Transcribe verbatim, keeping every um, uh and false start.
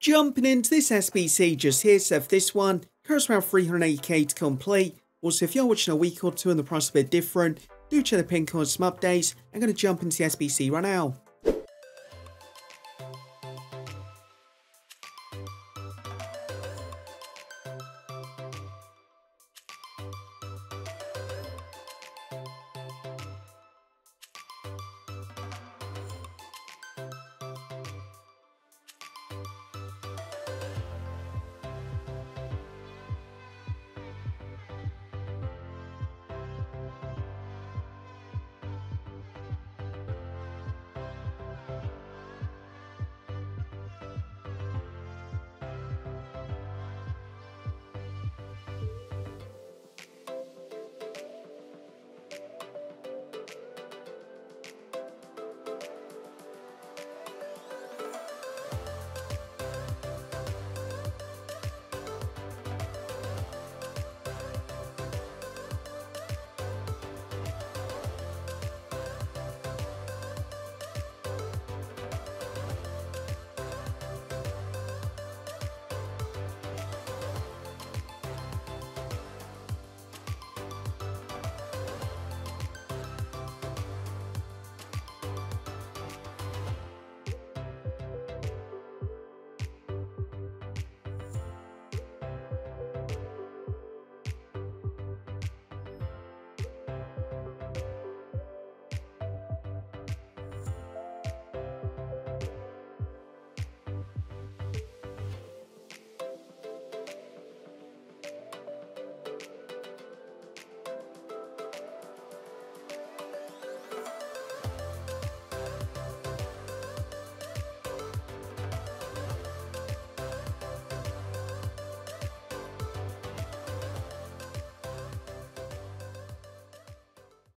Jumping into this S B C just here, so for this one, costs around three hundred eighty K to complete. Also, if you're watching a week or two and the price is a bit different, do check the pin code some updates. I'm going to jump into the S B C right now.